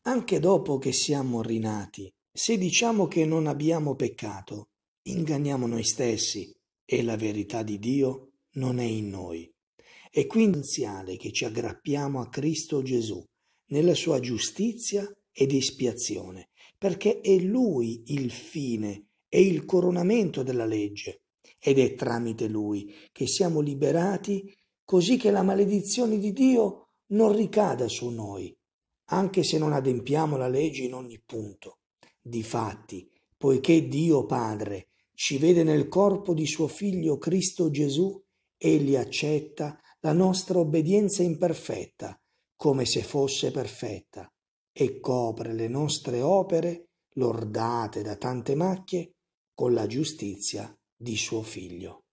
Anche dopo che siamo rinati, se diciamo che non abbiamo peccato, inganniamo noi stessi e la verità di Dio non è in noi. È quindi essenziale che ci aggrappiamo a Cristo Gesù nella sua giustizia ed espiazione, perché è Lui il fine e il coronamento della legge, ed è tramite Lui che siamo liberati, così che la maledizione di Dio non ricada su noi, anche se non adempiamo la legge in ogni punto. Difatti, poiché Dio Padre ci vede nel corpo di suo Figlio Cristo Gesù, Egli accetta la nostra obbedienza imperfetta, come se fosse perfetta, e copre le nostre opere, lordate da tante macchie, con la giustizia di suo Figlio.